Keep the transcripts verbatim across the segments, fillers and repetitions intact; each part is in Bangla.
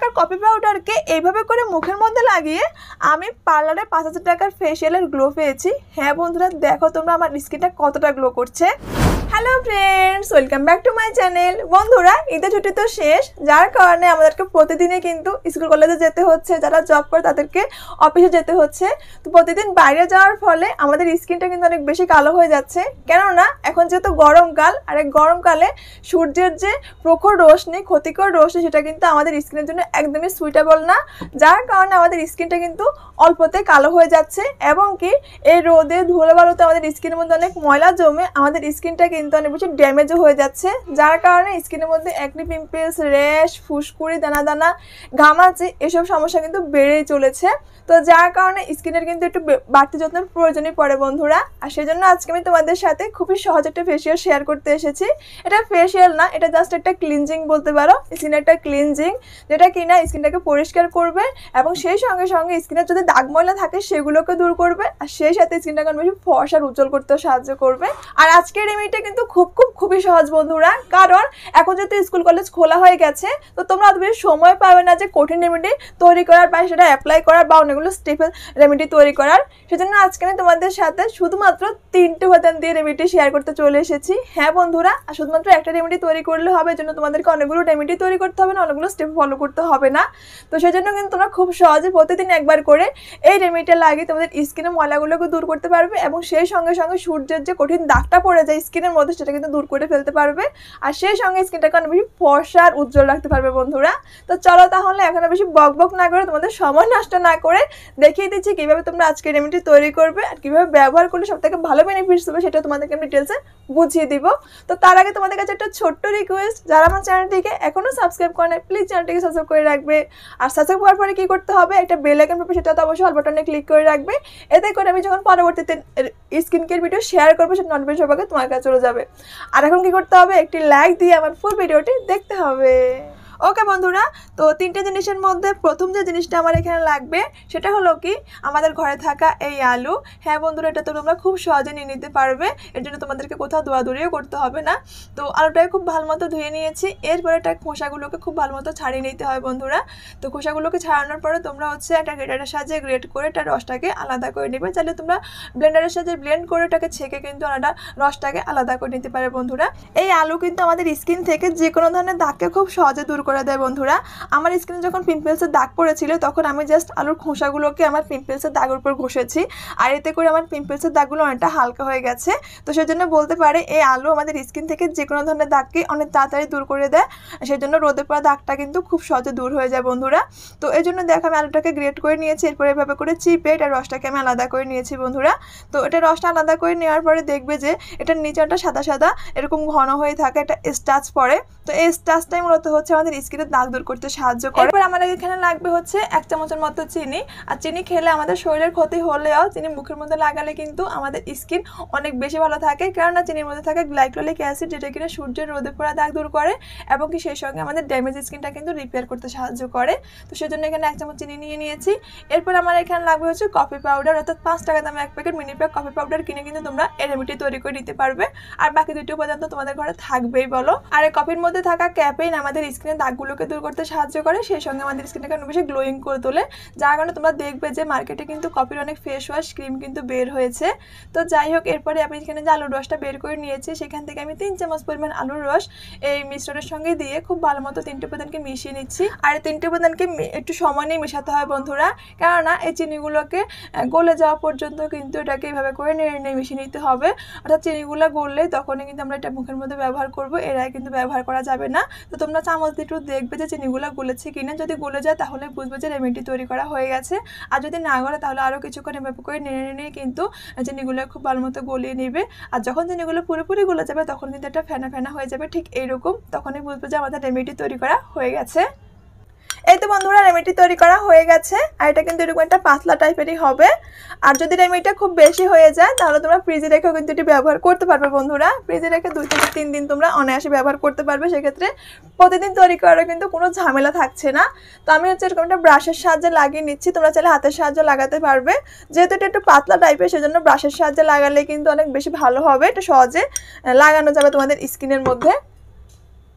টাকার কফি পাউডারকে এইভাবে করে মুখের মধ্যে লাগিয়ে আমি পার্লারে পাঁচ হাজার টাকার ফেসিয়ালের গ্লো পেয়েছি। হ্যাঁ বন্ধুরা, দেখো তোমরা আমার স্কিনটা কতটা গ্লো করছে। Hello friends, welcome back to my channel. বন্ধুরা, ঈদের ছুটি তো শেষ, যার কারণে আমাদেরকে প্রতিদিনই কিন্তু স্কুল কলেজে যেতে হচ্ছে। যারা জব করে তাদেরকে অফিসে যেতে হচ্ছে। তো প্রতিদিন বাইরে যাওয়ার ফলে আমাদের স্কিনটা কিন্তু অনেক বেশি কালো হয়ে যাচ্ছে। কেননা এখন যেহেতু গরমকাল, আর এই গরমকালে সূর্যের যে প্রখর রোশনি, ক্ষতিকর রোশনি, সেটা কিন্তু আমাদের স্কিনের জন্য একদমই সুইটেবল না। যার কারণে আমাদের স্কিনটা কিন্তু অল্পতে কালো হয়ে যাচ্ছে, এবং কি এই রোদে ধুলো বালুতে আমাদের স্কিনের মধ্যে অনেক ময়লা জমে আমাদের স্কিনটা কিন্তু অনেক বেশি ড্যামেজও হয়ে যাচ্ছে। যার কারণে স্কিনের মধ্যে একনি পিম্পলস, র্যাশ, ফুসকুড়ি, দানা দানা, ঘামাচি এসব সমস্যা কিন্তু বেড়েই চলেছে। তো যার কারণে স্কিনের কিন্তু একটু বাড়তি যত্নের প্রয়োজনই পড়ে বন্ধুরা। আর সেই জন্য আজকে আমি তোমাদের সাথে খুবই সহজ একটা ফেসিয়াল শেয়ার করতে এসেছি। এটা ফেসিয়াল না, এটা জাস্ট একটা ক্লিনজিং বলতে পারো। স্কিনের একটা ক্লিনজিং, যেটা কিনা স্কিনটাকে পরিষ্কার করবে এবং সেই সঙ্গে সঙ্গে স্কিনের যদি দাগ ময়লা থাকে সেগুলোকে দূর করবে, আর সেই সাথে স্কিনটাকে অনেক বেশি ফর্সা আর উজ্জ্বল করতেও সাহায্য করবে। আর আজকের রেমেডিটা কিন্তু খুব খুব খুবই সহজ বন্ধুরা, কারণ এখন যেহেতু স্কুল কলেজ খোলা হয়ে গেছে, তো তোমরা অত বেশি সময় পাবে না যে কঠিন রেমেডি তৈরি করার বা সেটা অ্যাপ্লাই করার বা অনেকগুলো স্টেপেল রেমেডি তৈরি করার। সেজন্য আজকে আমি তোমাদের সাথে শুধুমাত্র তিনটে উপাদান দিয়ে রেমেডি শেয়ার করতে চলে এসেছি। হ্যাঁ বন্ধুরা, আর শুধুমাত্র একটা রেমেডি তৈরি করলে হবে, এর জন্য তোমাদেরকে অনেকগুলো রেমেডি তৈরি করতে হবে না, অনেকগুলো স্টেপ ফলো করতে হবে না। তো সেজন্য কিন্তু তোমরা খুব সহজে প্রতিদিন একবার করে এই রেমেডিটা লাগিয়ে তোমাদের স্কিনের ময়লাগুলোকে দূর করতে পারবে, এবং সেই সঙ্গে সঙ্গে সূর্যের যে কঠিন দাগটা পড়ে যায় স্কিনের মধ্যে সেটা কিন্তু দূর করে ফেলতে পারবে, আর সেই সঙ্গে স্কিনটাকে অনেক বেশি ফর্সা আর উজ্জ্বল রাখতে পারবে বন্ধুরা। তো চলো তাহলে এখন বেশি বক বক না করে, তোমাদের সময় নষ্ট না করে দেখিয়ে দিচ্ছি কিভাবে তোমরা আজকে রেমেডি তৈরি করবে আর কিভাবে ব্যবহার করলে সব থেকে ভালো বেনিফিটস হবে, সেটা তোমাদেরকে আমি ডিটেলসে বুঝিয়ে দিব। তো তার আগে তোমাদের কাছে একটা ছোট্ট রিকোয়েস্ট, যারা আমার চ্যানেলটিকে এখনো সাবস্ক্রাইব করে না, প্লিজ চ্যানেলটিকে সাবস্ক্রাইব করে রাখবে। আর সাবস্ক্রাইব করার পরে কি করতে হবে, একটা বেল আইকন পাবে, সেটা তো অবশ্যই অল বাটনে ক্লিক করে রাখবে। এতে করে আমি যখন পরবর্তীতে স্কিন কেয়ার ভিডিও শেয়ার করবো, সেটা নোটিফিকেশন সবাইকে তোমার কাছে চলে যাবে। আর এখন কি করতে হবে, একটি লাইক দিয়ে আমার ফুল ভিডিওটি দেখতে হবে। ওকে বন্ধুরা, তো তিনটে জিনিসের মধ্যে প্রথম যে জিনিসটা আমার এখানে লাগবে সেটা হলো কি আমাদের ঘরে থাকা এই আলু। হ্যাঁ বন্ধুরা, এটা তো তোমরা খুব সহজে নিয়ে নিতে পারবে, এর জন্য তোমাদেরকে কোথাও দৌড়াদৌড়িও করতে হবে না। তো আলুটাকে খুব ভালো মতো ধুয়ে নিয়েছি। এরপরে একটা খোসাগুলোকে খুব ভালো মতো ছাড়িয়ে নিতে হয় বন্ধুরা। তো খোসাগুলোকে ছাড়ানোর পরে তোমরা হচ্ছে একটা গ্রেটারের সাহায্যে গ্রেট করে এটা রসটাকে আলাদা করে নেবে। চাইলে তোমরা ব্লেন্ডারের সাহায্যে ব্লেন্ড করে ওটাকে ছেঁকে কিন্তু আলাদা রসটাকে আলাদা করে নিতে পারে বন্ধুরা। এই আলু কিন্তু আমাদের স্কিন থেকে যে কোনো ধরনের দাগকে খুব সহজে দূর করে দেয় বন্ধুরা। আমার স্কিনে যখন পিম্পলসের দাগ পড়েছিল, তখন আমি জাস্ট আলুর খোসাগুলোকে আমার পিম্পলসের দাগের উপর ঘষেছি, আর এতে করে আমার পিম্পলসের দাগগুলো অনেকটা হালকা হয়ে গেছে। তো সেই জন্য বলতে পারে এই আলু আমাদের স্কিন থেকে যে কোনো ধরনের দাগকে অনেক তাড়াতাড়ি দূর করে দেয়। সেই জন্য রোদে পড়া দাগটা কিন্তু খুব সহজে দূর হয়ে যায় বন্ধুরা। তো এই জন্য দেখো আমি আলুটাকে গ্রেট করে নিয়েছি, এরপরে এভাবে করে চিপে এটার রসটাকে আমি আলাদা করে নিয়েছি বন্ধুরা। তো এটা রসটা আলাদা করে নেওয়ার পরে দেখবে যে এটার নিচেটা সাদা সাদা এরকম ঘন হয়ে থাকে, একটা স্টাচ পড়ে। তো এই স্টাচটাই মূলত হচ্ছে আমাদের স্কিনের দাগ দূর করতে সাহায্য করে। এরপর আমাদের এখানে লাগবে হচ্ছে এক চামচের মতো চিনি। আর চিনি খেলে আমাদের শরীরের ক্ষতি হলেও চিনি মুখের মধ্যে লাগালে কিন্তু আমাদের স্কিন অনেক বেশি ভালো থাকে, কেননা চিনির মধ্যে থাকে গ্লাইকোলিক অ্যাসিড, যেটা কিনা সূর্যের রোদে পড়া দাগ দূর করে, এবং কি সেই সঙ্গে আমাদের ড্যামেজ স্কিনটা কিন্তু রিপেয়ার করতে সাহায্য করে। তো সেই জন্য এখানে এক চামচ চিনি নিয়ে নিয়েছি। এরপর আমার এখানে লাগবে হচ্ছে কফি পাউডার, অর্থাৎ পাঁচ টাকা দামে এক packet mini pack coffee powder কিনে কিন্তু তোমরা এই রেমেডি তৈরি করে নিতে পারবে। আর বাকি দুটি উপাদান তো তোমাদের ঘরে থাকবেই বলো। আর এই কফির মধ্যে থাকা ক্যাফেইন আমাদের স্কিনের দাগগুলোকে দূর করতে সাহায্য করে, সেই সঙ্গে আমাদের স্কিনটাকে অনেক বেশি গ্লোয়িং করে তোলে। যার কারণে তোমরা দেখবে যে মার্কেটে কিন্তু কফির অনেক ফেস ওয়াশ, ক্রিম কিন্তু বের হয়েছে। তো যাই হোক, এরপরে আমি এখানে যে আলুর রসটা বের করে নিয়েছি, সেখান থেকে আমি তিন চামচ পরিমাণ আলুর রস এই মিশ্রণের সঙ্গে দিয়ে খুব ভালো মতো তিনটে উপাদানকে মিশিয়ে নিচ্ছি। আর এই তিনটে উপাদানকে একটু সময় নিয়ে মেশাতে হয় বন্ধুরা, কেননা এই চিনিগুলোকে গলে যাওয়া পর্যন্ত কিন্তু এটাকে এইভাবে করে নেড়ে নেড়ে মিশিয়ে নিতে হবে। অর্থাৎ চিনিগুলো গললে তখনই কিন্তু আমরা এটা মুখের মধ্যে ব্যবহার করবো, এর আগে কিন্তু ব্যবহার করা যাবে না। তো তোমরা চামচ দিয়ে একটু দেখবে যে চিনিগুলো গলেছে কিনা। যদি গলে যায় তাহলে বুঝবে যে রেমেডি তৈরি করা হয়ে গেছে। আর যদি না গলে তাহলে আরও কিছুক্ষণ এভাবে করে নেড়ে নিয়ে কিন্তু চিনিগুলো খুব ভালো মতো গলিয়ে নেবে। আর যখন চিনিগুলো পুরোপুরি গলে যাবে তখন কিন্তু একটা ফেনা ফেনা হয়ে যাবে, ঠিক এইরকম। তখনই বুঝবে যে আমাদের রেমেডি তৈরি করা হয়ে গেছে। এই তো বন্ধুরা, রেমেডি তৈরি করা হয়ে গেছে, আর এটা কিন্তু এরকম একটা পাতলা টাইপেরই হবে। আর যদি রেমেডিটা খুব বেশি হয়ে যায় তাহলে তোমরা ফ্রিজে রেখেও কিন্তু এটি ব্যবহার করতে পারবে বন্ধুরা। ফ্রিজে রেখে দুই থেকে তিন দিন তোমরা অনায়াসে ব্যবহার করতে পারবে, সেক্ষেত্রে প্রতিদিন তৈরি করার কিন্তু কোনো ঝামেলা থাকছে না। তো আমি হচ্ছে এরকম একটা ব্রাশের সাহায্যে লাগিয়ে নিচ্ছি, তোমরা চাইলে হাতের সাহায্যে লাগাতে পারবে। যেহেতু এটা একটু পাতলা টাইপের, সেজন্য ব্রাশের সাহায্যে লাগালে কিন্তু অনেক বেশি ভালো হবে, এটা সহজে লাগানো যাবে তোমাদের স্কিনের মধ্যে।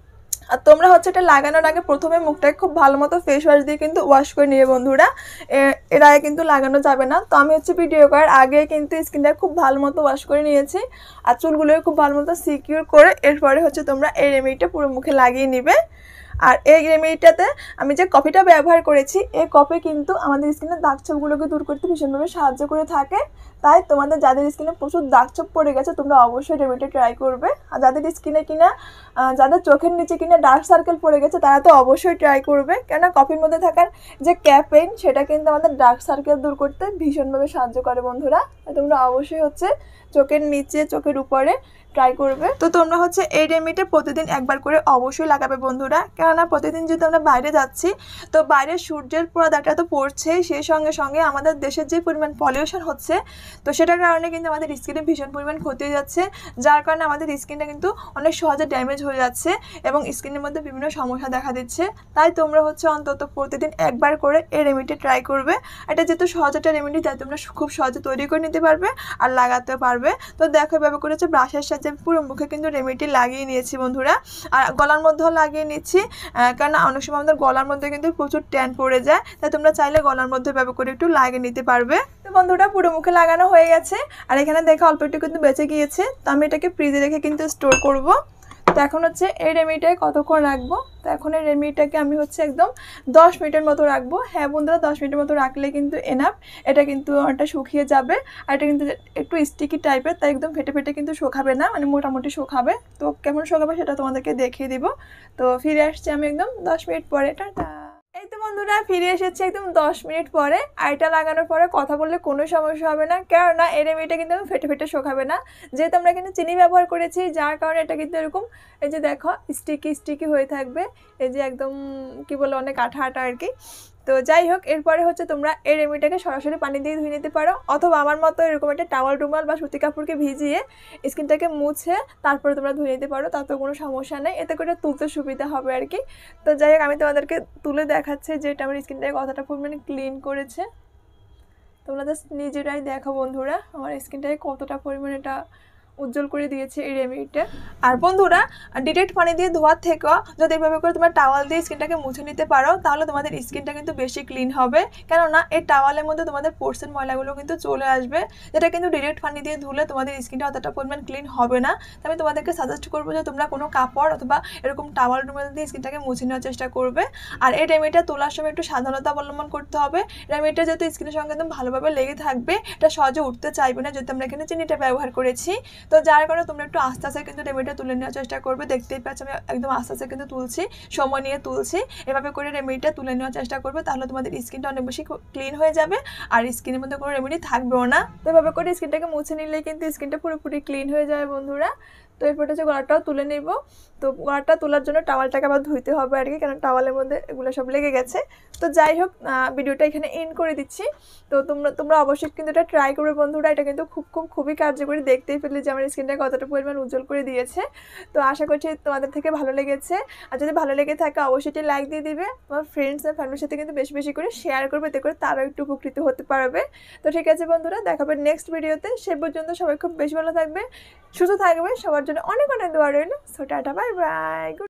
আর তোমরা হচ্ছে এটা লাগানোর আগে প্রথমে মুখটাকে খুব ভালো মতো ফেস ওয়াশ দিয়ে কিন্তু ওয়াশ করে নিয়ে বন্ধুরা, এর আগে কিন্তু লাগানো যাবে না। তো আমি হচ্ছে ভিডিও করার আগে কিন্তু স্কিনটা খুব ভালো মতো ওয়াশ করে নিয়েছি আর চুলগুলোকে খুব ভালো মতো সিকিউর করে এরপরে হচ্ছে তোমরা এই রেমেডিটা পুরো মুখে লাগিয়ে নিবে। আর এই রেমেডিটাতে আমি যে কফিটা ব্যবহার করেছি, এই কফি কিন্তু আমাদের স্কিনের দাগ ছোপগুলোকে দূর করতে ভীষণভাবে সাহায্য করে থাকে। তাই তোমাদের যাদের স্কিনে প্রচুর দাগ ছোপ পড়ে গেছে তোমরা অবশ্যই রেমেডিটা ট্রাই করবে। আর যাদের স্কিনে কিনা যাদের চোখের নিচে কিনা ডার্ক সার্কেল পড়ে গেছে তারা তো অবশ্যই ট্রাই করবে, কেননা কফির মধ্যে থাকার যে ক্যাফেইন সেটা কিন্তু আমাদের ডার্ক সার্কেল দূর করতে ভীষণভাবে সাহায্য করে বন্ধুরা। তোমরা অবশ্যই হচ্ছে চোখের নিচে চোখের উপরে ট্রাই করবে। তো তোমরা হচ্ছে এই রেমেডিটা প্রতিদিন একবার করে অবশ্যই লাগাবে বন্ধুরা, কেননা প্রতিদিন যদি আমরা বাইরে যাচ্ছি তো বাইরের সূর্যের পর্দাটা তো পড়ছেই, সেই সঙ্গে সঙ্গে আমাদের দেশের যে পরিমাণ পলিউশন হচ্ছে তো সেটার কারণে কিন্তু আমাদের স্কিনে ভীষণ পরিমাণ ক্ষতি হয়ে যাচ্ছে, যার কারণে আমাদের স্কিনটা কিন্তু অনেক সহজে ড্যামেজ হয়ে যাচ্ছে এবং স্কিনের মধ্যে বিভিন্ন সমস্যা দেখা দিচ্ছে। তাই তোমরা হচ্ছে অন্তত প্রতিদিন একবার করে এই রেমেডিটা ট্রাই করবে। এটা যেহেতু সহজ একটা রেমেডি তাই তোমরা খুব সহজে তৈরি করে নিতে পারবে আর লাগাতেও পারবে। তো দেখো এভাবে করে হচ্ছে ব্রাশের সাথে পুরো মুখে কিন্তু রেমেডি লাগিয়ে নিয়েছি বন্ধুরা, আর গলার মধ্যেও লাগিয়ে নিচ্ছি, কারণ অনেক সময় আমাদের গলার মধ্যে কিন্তু প্রচুর ট্যান পড়ে যায়, তাই তোমরা চাইলে গলার মধ্যে এভাবে করে একটু লাগিয়ে নিতে পারবে। তো বন্ধুরা পুরো মুখে লাগানো হয়ে গেছে আর এখানে দেখো অল্প একটু কিন্তু বেঁচে গিয়েছে, তো আমি এটাকে ফ্রিজে রেখে কিন্তু স্টোর করব। তো এখন হচ্ছে এই রেমেডিটাকে কতক্ষণ রাখবো, তো এখন এই রেমেডিটাকে আমি হচ্ছে একদম দশ মিনিটের মতো রাখবো। হ্যাঁ বন্ধুরা, দশ মিনিটের মতো রাখলে কিন্তু এনাফ, এটা কিন্তু অনেকটা শুকিয়ে যাবে আর এটা কিন্তু একটু স্টিকি টাইপের, তাই একদম ফেটে ফেটে কিন্তু শুকাবে না, মানে মোটামুটি শুকাবে। তো কেমন শুকাবে সেটা তোমাদেরকে দেখিয়ে দিব। তো ফিরে আসছি আমি একদম দশ মিনিট পরে। টাটা। এই তো বন্ধুরা ফিরে এসেছি একদম দশ মিনিট পরে, আর এটা লাগানোর পরে কথা বললে কোনো সমস্যা হবে না, কেননা এই রেমেডিটা কিন্তু ফেটে ফেটে শুকাবে না, যেহেতু আমরা কিন্তু চিনি ব্যবহার করেছি, যার কারণে এটা কিন্তু এরকম এই যে দেখো স্টিকি স্টিকি হয়ে থাকবে, এই যে একদম কি বলে অনেক আঠা আঠা আর কি। তো যাই হোক, এরপরে হচ্ছে তোমরা এই রেমেডিটাকে সরাসরি পানি দিয়ে ধুয়ে নিতে পারো, অথবা আমার মতো এরকম একটা টাওয়াল রুমাল বা সুতি কাপড়কে ভিজিয়ে স্কিনটাকে মুছে তারপরে তোমরা ধুয়ে নিতে পারো, তাতেও কোনো সমস্যা নেই, এতে করে তুলতে সুবিধা হবে আর কি। তো যাই হোক, আমি তোমাদেরকে তুলে দেখাচ্ছি যে এটা আমার স্কিনটাকে কতটা পরিমাণে ক্লিন করেছে। তোমরা জাস্ট নিজেরাই দেখো বন্ধুরা আমার স্কিনটাকে কতটা পরিমাণে এটা উজ্জ্বল করে দিয়েছে এই রেমেডিটা। আর বন্ধুরা ডিরেক্ট পানি দিয়ে ধোয়ার থেকেও যদি এভাবে করে তোমরা টাওয়াল দিয়ে স্কিনটাকে মুছে নিতে পারো তাহলে তোমাদের স্কিনটা কিন্তু বেশি ক্লিন হবে, কেননা এই টাওয়ালের মধ্যে তোমাদের পোর্সের ময়লাগুলো কিন্তু চলে আসবে, যেটা কিন্তু ডিরেক্ট পানি দিয়ে ধুলে তোমাদের স্কিনটা অতটা পরিমাণ ক্লিন হবে না। আমি তোমাদেরকে সাজেস্ট করবো যে তোমরা কোনো কাপড় অথবা এরকম টাওয়াল রুমাল দিয়ে স্কিনটাকে মুছে নেওয়ার চেষ্টা করবে। আর এই রেমেডিটা তোলার সময় একটু সাবধানতা অবলম্বন করতে হবে। রেমেডিটা যেহেতু স্কিনের সঙ্গে একদম ভালোভাবে লেগে থাকবে, এটা সহজে উঠতে চাইবে না, যেহেতু আমরা এখানে চিনিটা ব্যবহার করেছি। তো যার কারণে তোমরা একটু আস্তে আস্তে কিন্তু রেমেডিটা তুলে নেওয়ার চেষ্টা করবে। দেখতেই পাচ্ছ আমি একদম আস্তে আস্তে কিন্তু তুলছি, সময় নিয়ে তুলছি। এভাবে করে রেমেডিটা তুলে নেওয়ার চেষ্টা করবে, তাহলে তোমাদের স্কিনটা অনেক বেশি ক্লিন হয়ে যাবে আর স্কিনের মধ্যে কোনো রেমেডি থাকবেও না। তো এভাবে করে স্কিনটাকে মুছে নিলেই কিন্তু স্কিনটা পুরোপুরি ক্লিন হয়ে যাবে বন্ধুরা। তো এরপর হচ্ছে গলাটাও তুলে নেব। তো গলাটা তোলার জন্য টাওয়ালটাকে আবার ধুইতে হবে আর কি, কারণ টাওয়ালের মধ্যে এগুলো সব লেগে গেছে। তো যাই হোক, ভিডিওটা এখানে এন্ড করে দিচ্ছি। তো তোমরা তোমরা অবশ্যই কিন্তু এটা ট্রাই করবে বন্ধুরা, এটা কিন্তু খুব খুব খুবই কার্যকরী। দেখতেই পেলে যে আমার স্কিনটা কতটা পরিমাণ উজ্জ্বল করে দিয়েছে। তো আশা করছি তোমাদের থেকে ভালো লেগেছে, আর যদি ভালো লেগে থাকে অবশ্যই লাইক দিয়ে দিবে, তোমার ফ্রেন্ডস আর ফ্যামিলির সাথে কিন্তু বেশি বেশি করে শেয়ার করবে, এতে করে তারাও একটু উপকৃত হতে পারবে। তো ঠিক আছে বন্ধুরা, দেখাবে নেক্সট ভিডিওতে। সে পর্যন্ত সবাই খুব বেশি ভালো থাকবে, সুস্থ থাকবে, সবার জন্য অনেক অনেক দোয়া রইল। So tata, bye by.